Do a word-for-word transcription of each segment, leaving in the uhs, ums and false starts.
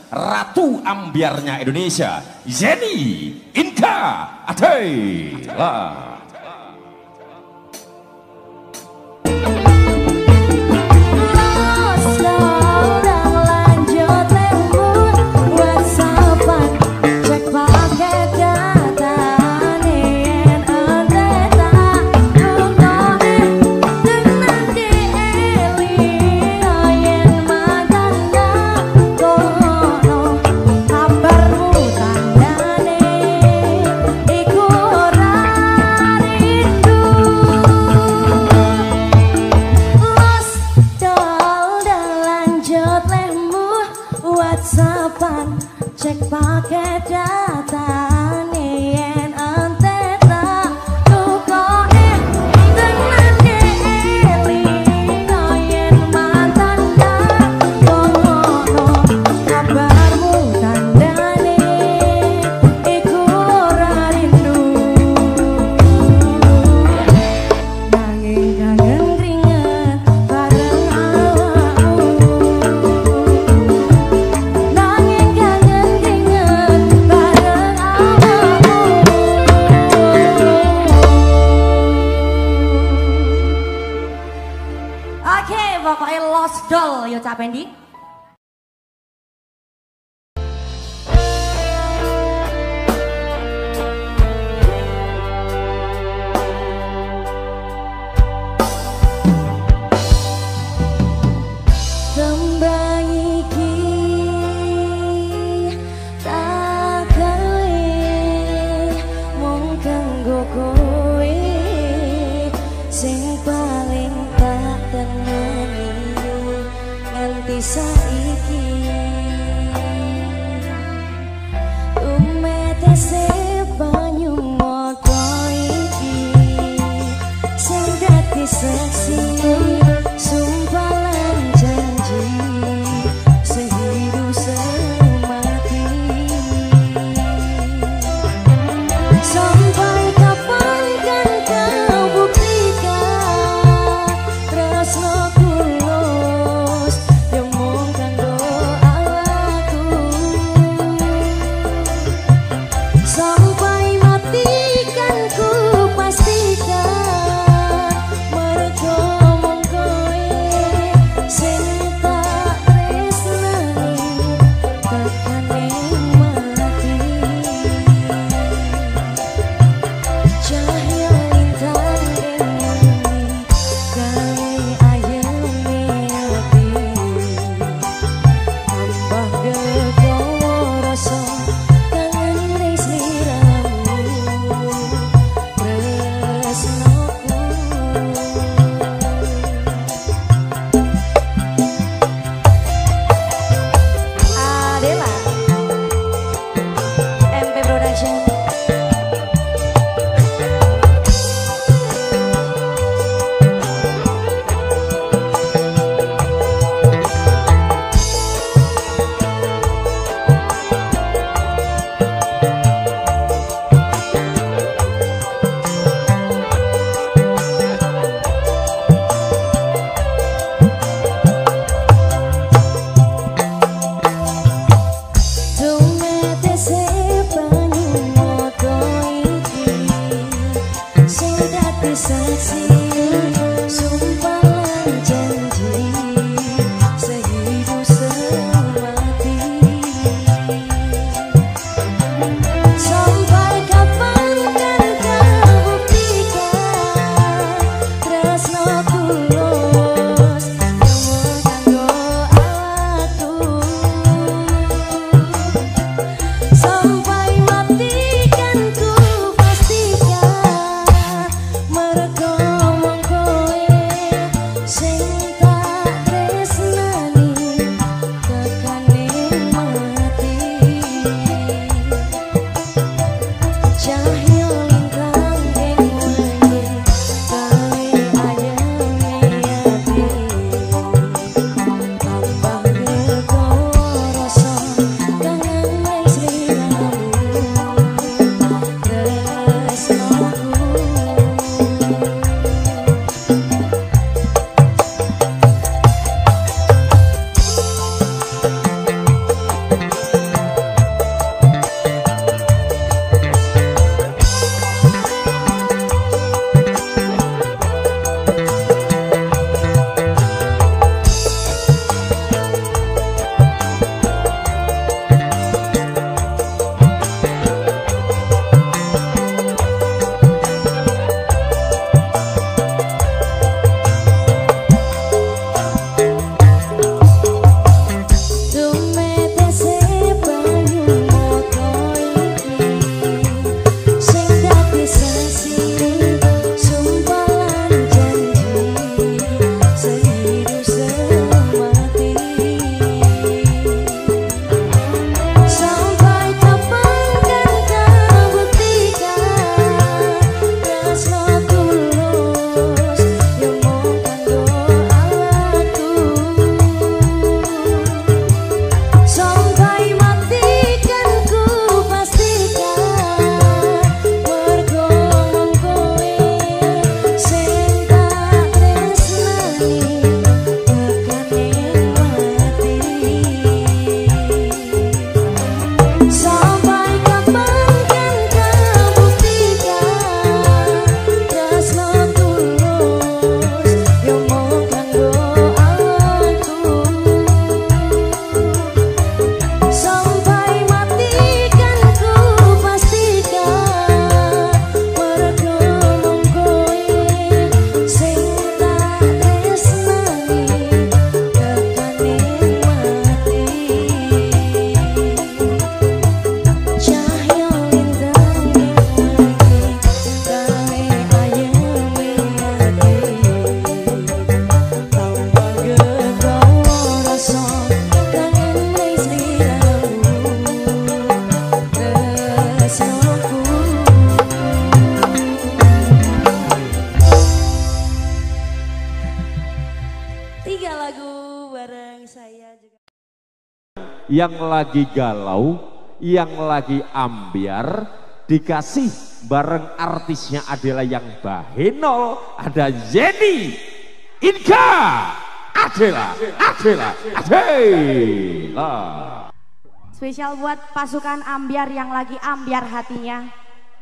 Ratu Ambiarnya Indonesia, Zeni Inka Adela. Cek pakai data yen ente tak tukone tenan kelingo yen mantan tak ngono kabarmu tandane iku ora rindu nanging kangen keringet bareng awakmu nanging kangen pokoknya Lost Doll yo Cak Pendi. Tembang iki tak gawe mung kanggo kowe sing paling tak tenani nganti saiki umetese banyu moto iki sing dadi saksi sumpah lan janji sehidup semati sampai kapan kan kau buktikan tresno tulus yang mung bareng saya juga. Yang lagi galau, yang lagi ambiar, dikasih bareng artisnya adalah yang bahenol, ada Zeni, Inka, Adela, Adela, Adela. Spesial buat pasukan ambiar yang lagi ambiar hatinya.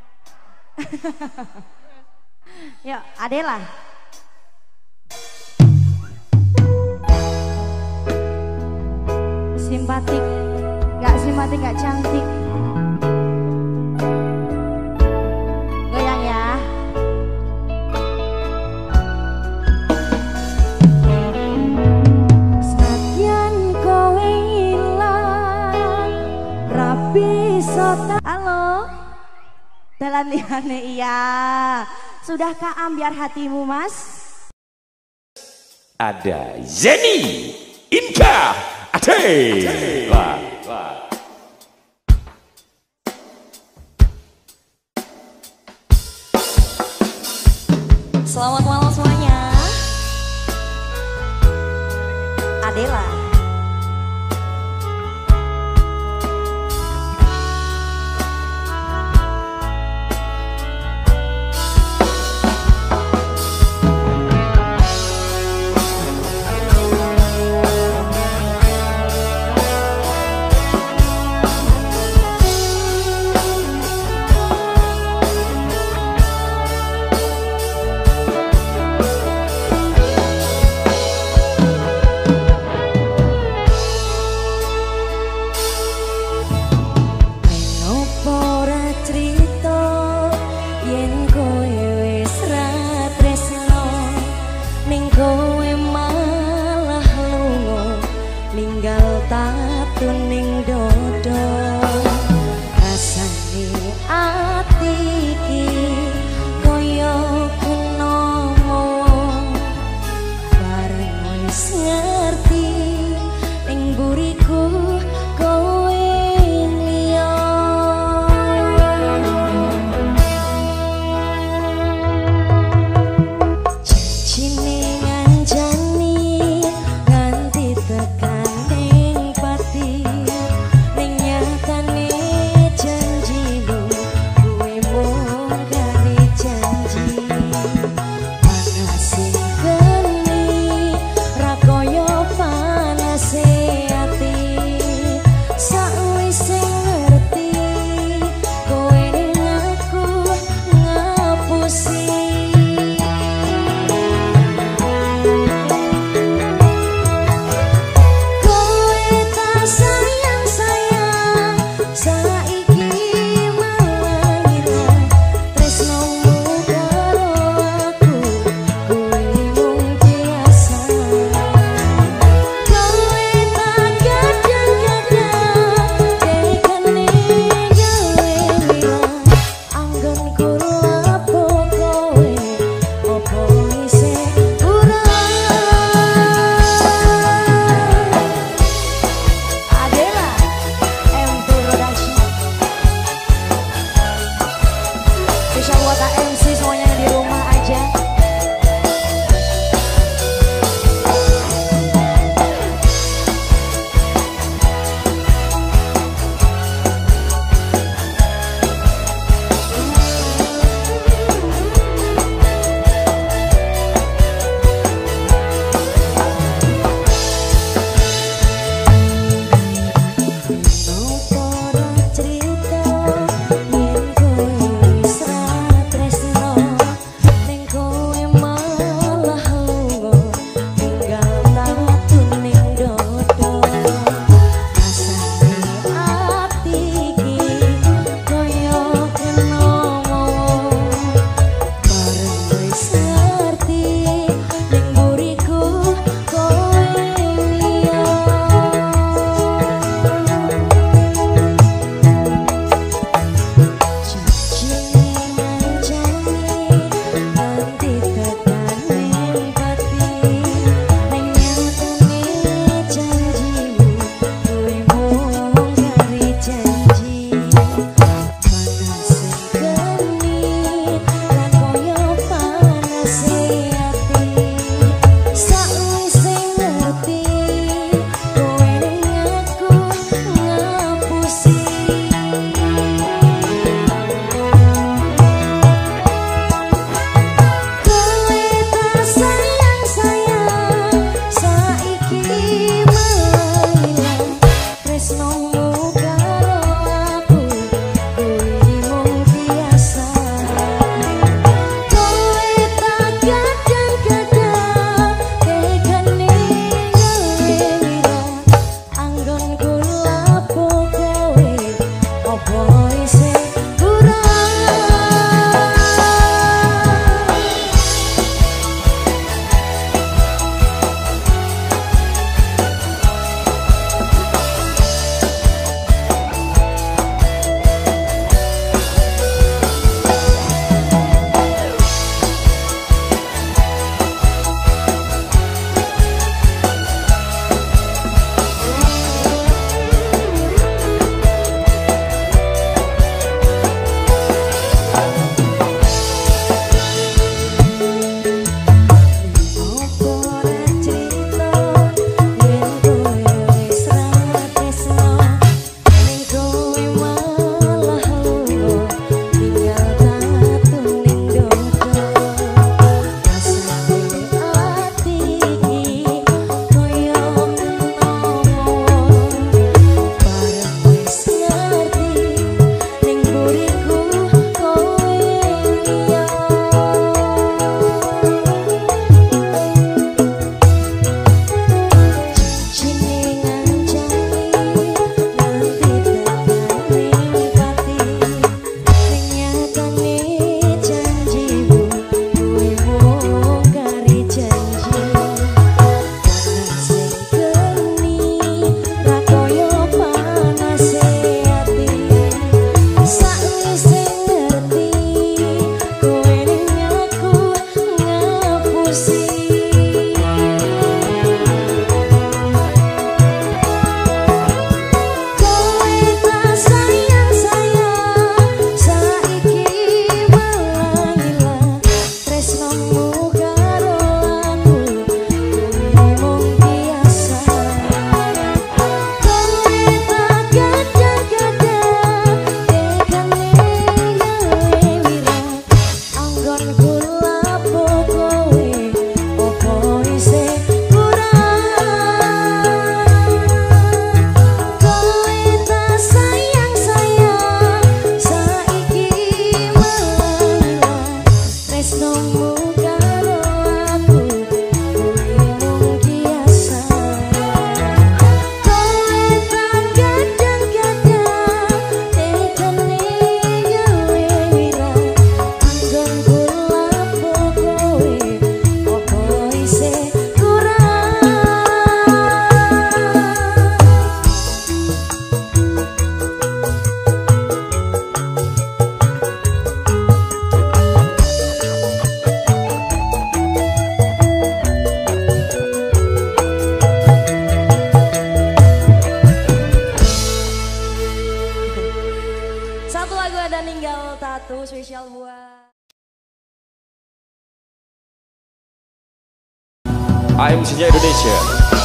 Yuk, Adela. Simpatik, gak simpatik, gak cantik. Goyang ya. Senadyan kowe ilang, rapi sota. Halo, dalan liyane iya. Sudahkah ambiar hatimu, Mas? Ada Zeni, Inka, Adela. Selamat malam semuanya. Adela. Nganti tekan ning satu spesial buat A M C-nya Indonesia.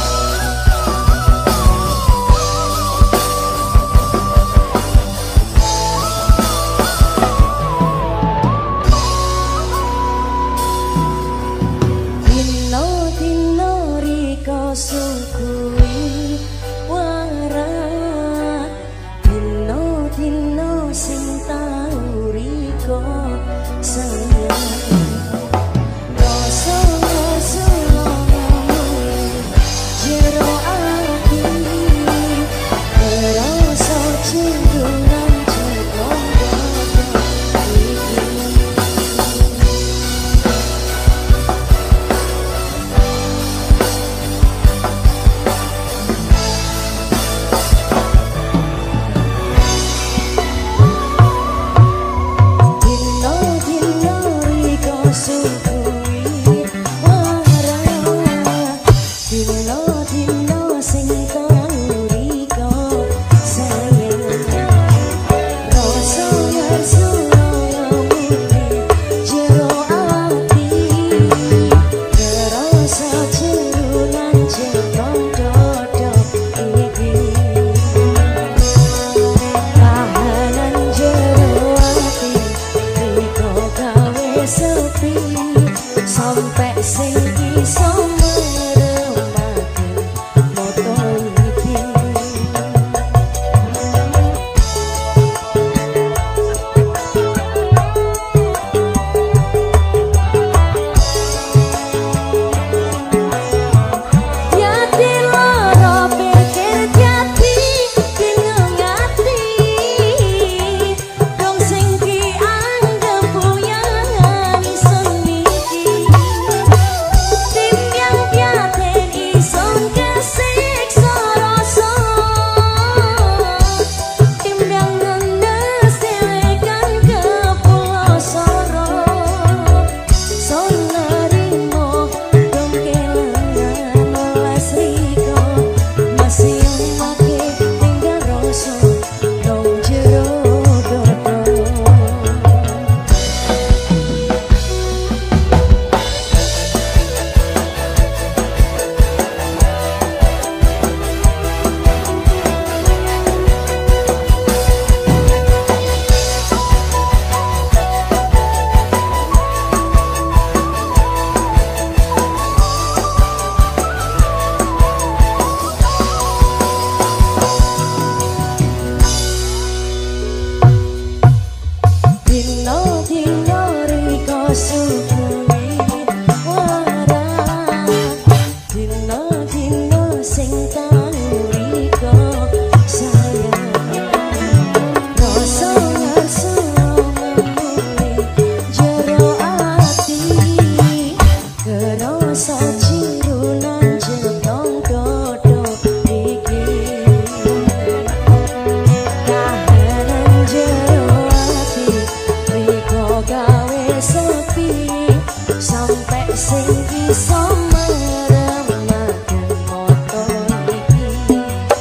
Sukui wara dino dino sing tau riko sayang rasa rasa jero ati rasa cenderung sampai sing iso meremaken moto iki jati loro pikir jati bingung ati dong sing ki anggap puyangan seni sampai sing iso meremaken moto iki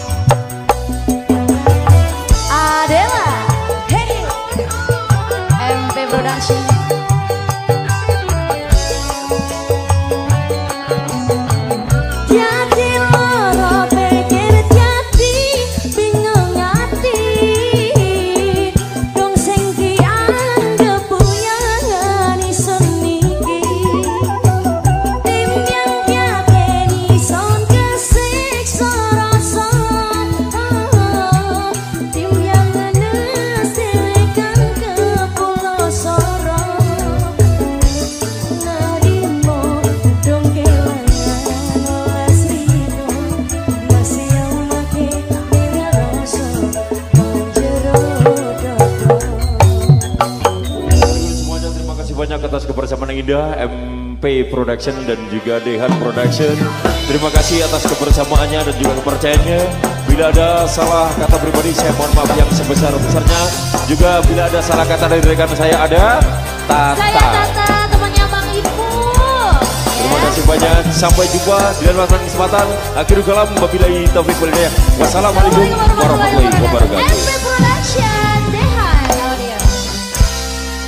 Adela hey M P Production jati loro pikir jati bingung ati dong sing ki anggap puyangan seni banyak atas kebersamaan yang indah M P Production dan juga Dehan Production. Terima kasih atas kebersamaannya dan juga kepercayaannya. Bila ada salah kata pribadi saya mohon maaf yang sebesar-besarnya. Juga bila ada salah kata dari rekan saya ada Tata. Saya Tata, temannya Bang Ibu. Terima kasih banyak. Sampai jumpa di lain kesempatan. Akhirul kalam wabillahi taufiq wal hidayah. Wassalamualaikum warahmatullahi wabarakatuh. M P Production Dehan Audio.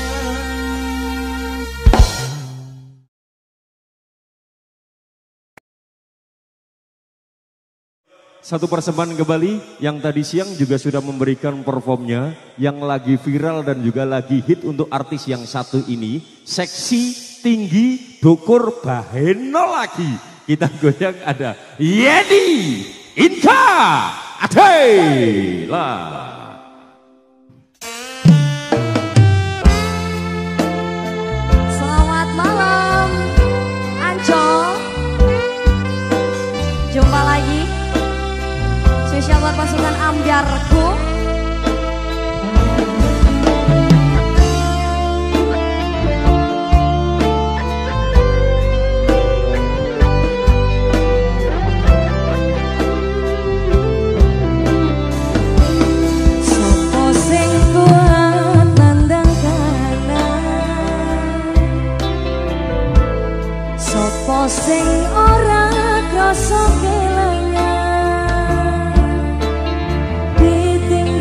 satu persembahan kembali yang tadi siang juga sudah memberikan performnya yang lagi viral dan juga lagi hit untuk artis yang satu ini. Seksi, tinggi, dukur, baheno lagi. Kita goyang ada Yedi Inka Adela. Selamat malam Ancol. Jumpa lagi spesial buat pasukan ambiarku. Sopo sing kuat nandang kanan, sopo sing ora krasa kelangan, piting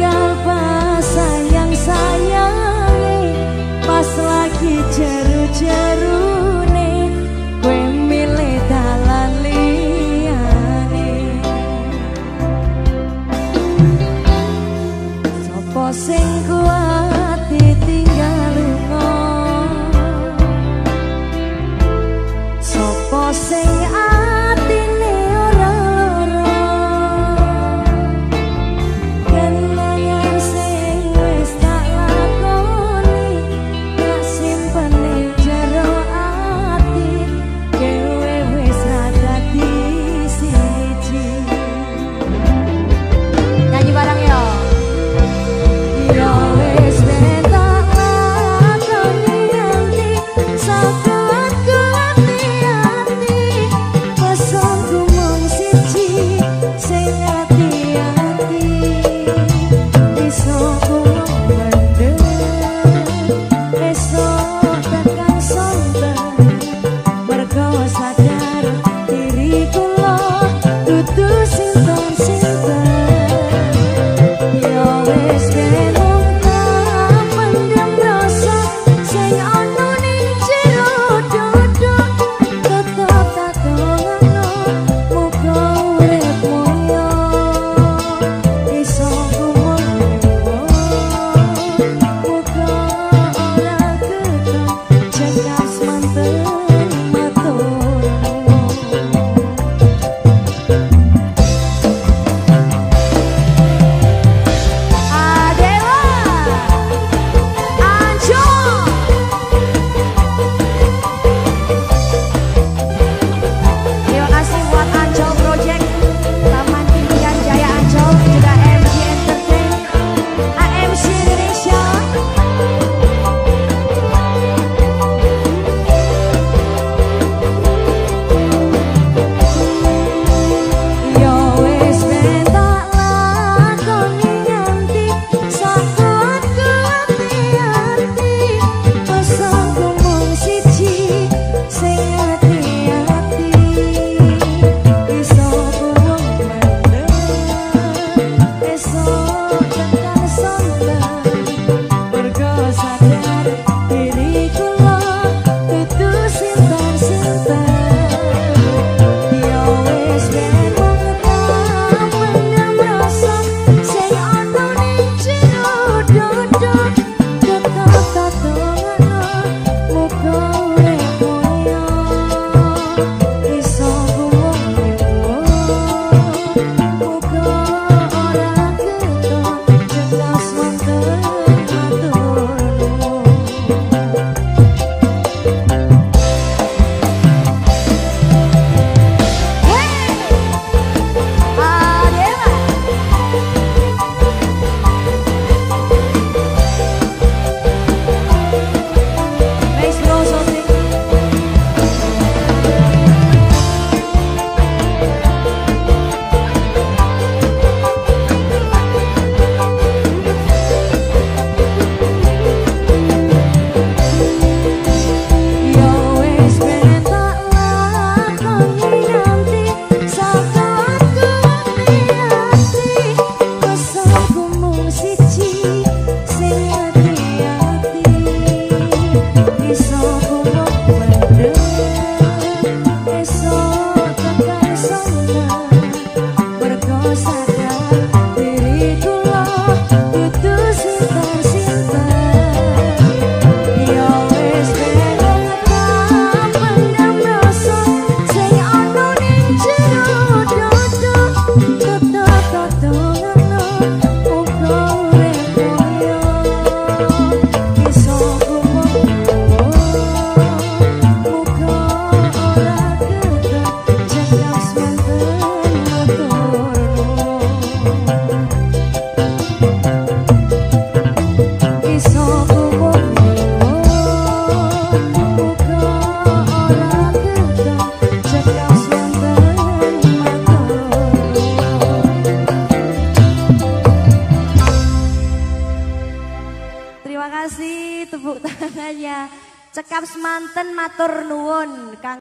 saja. Cekap semanten matur nuwun Kang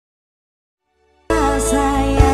saya.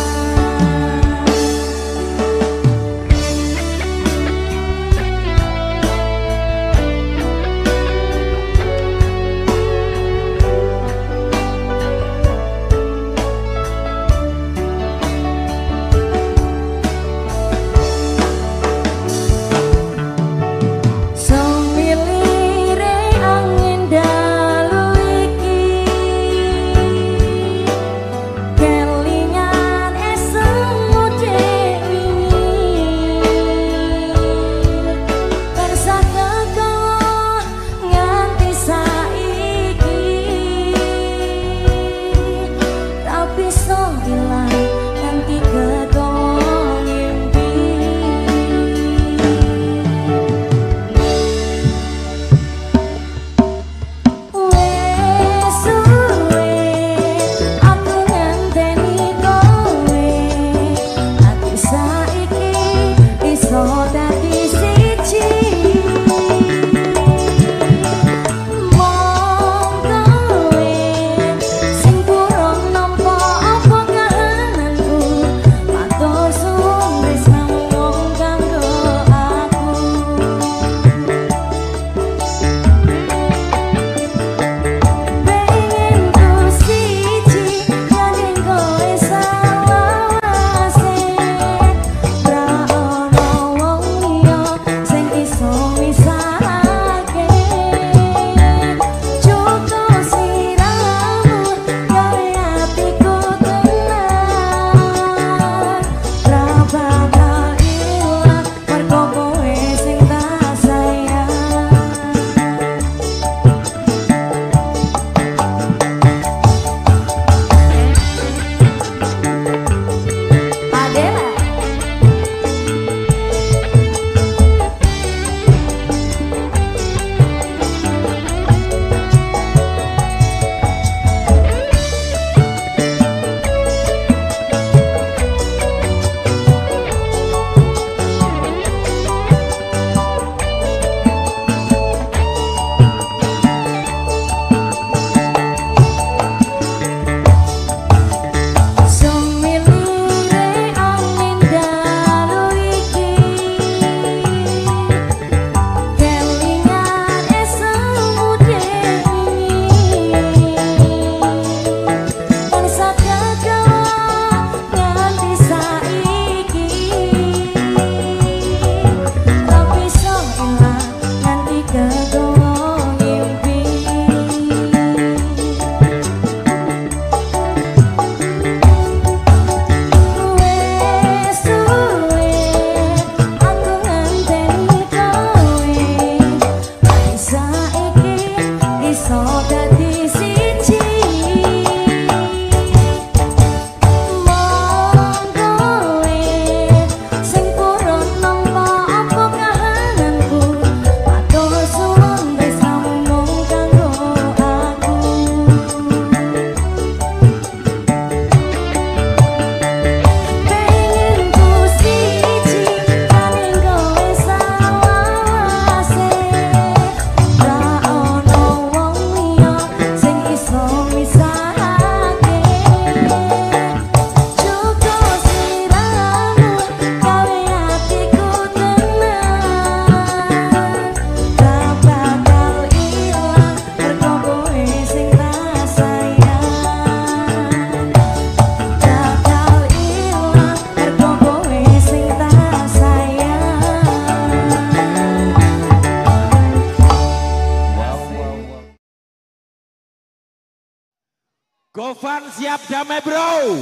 Gofan siap damai bro.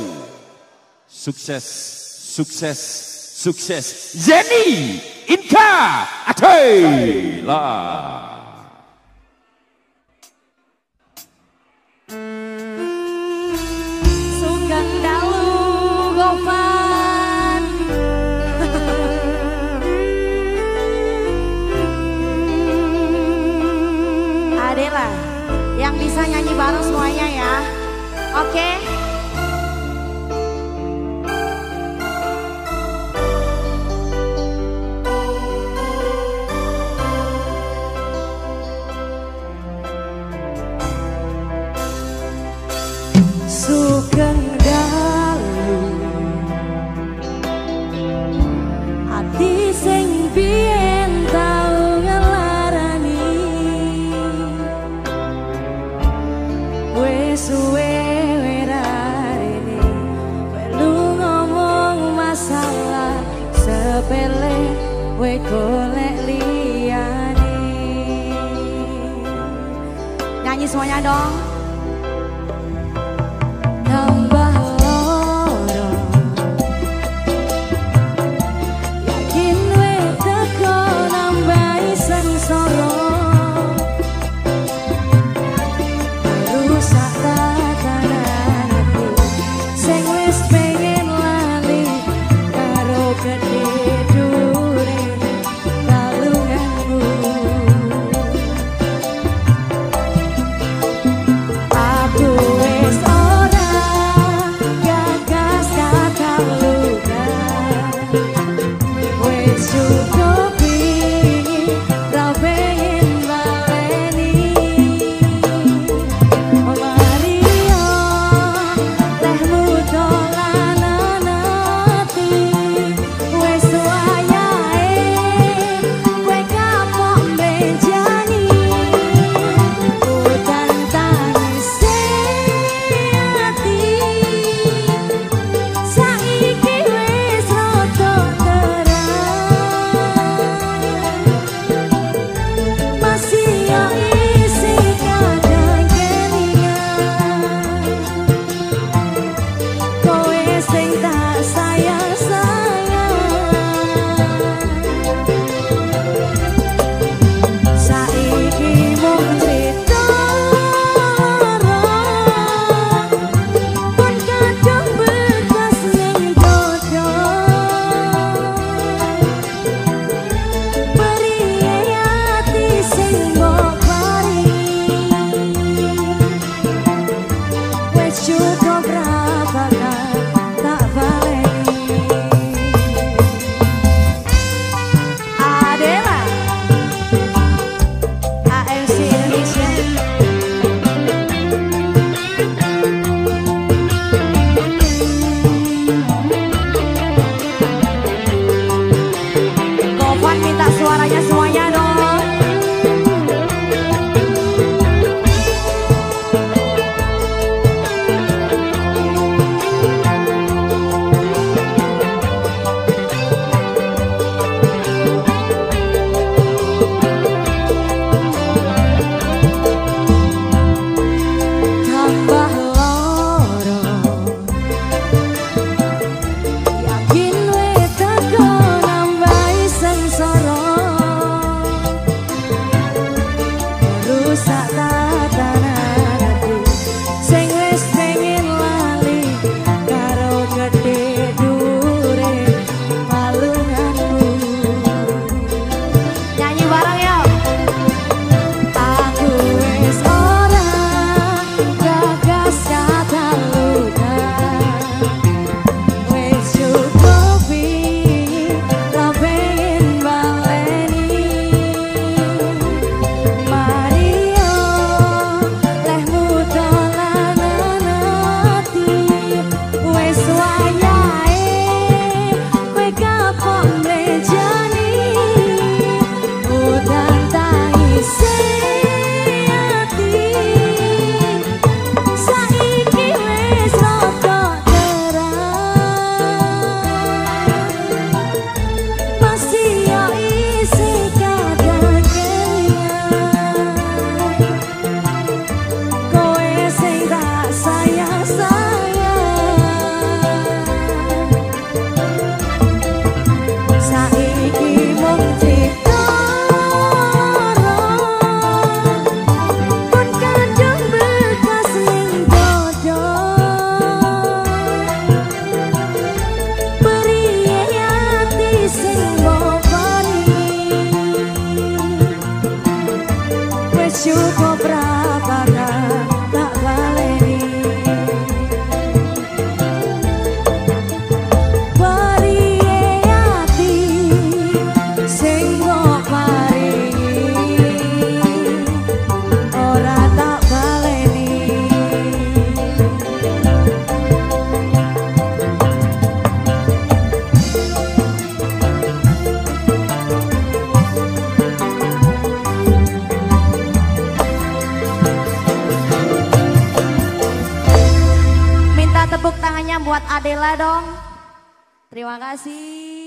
Sukses, sukses, sukses. Zeni, Inka, Atoy, lah. Sugeng dalu Gofan. Adela yang bisa nyanyi bareng semuanya ya. Oke. Okay. we golek liyane. Nyanyi semuanya dong. Tambah loro yakin we teko nambahi sengsara. Rusak tatanan ati sing wis pengen lali karo gedhe dure kalunganmu. Aku wis ora gagas kata luka, wis cukup iki ra pengen baleni. Maria lehmu dolanan ati wis wayahe kowe kapok mbenjani. Udan tangise ati saiki wis rada terang, masih yo isi kadang kelingan kowe sing tak sayang-sayang. Saiki mung crita pun kadung bekas ning dodo. Beriye ati sing mbok paringi, wis cukup ra bakal tak baleni. Adela A M C Indonesia. Tovan minta suaranya semuanya dong. Tambah loro yakin we teko nambahi sengsara. Rusak tatanan ati sing wis pengen lali karo gedhe dure palunganmu. Nyanyi bareng yuk. Aku wis ora gagas kata luka, wis cukup iki ra pengen baleni. Maria lehmu dolanan ati wis wayahe kowe kapok mbenjani. Udan tangise ati saiki wis rada terang, masih yo isi kadang kelingan kowe sing tak sayang-sayang. Saiki mung crita pun kadung bekas ning dodo. Beriye ati sing mbok paringi, wis cukup ra bakal tak baleni. Beriye ati sing mbok paringi, ora tak baleni. Minta tepuk tangannya buat Adela dong. Terima kasih.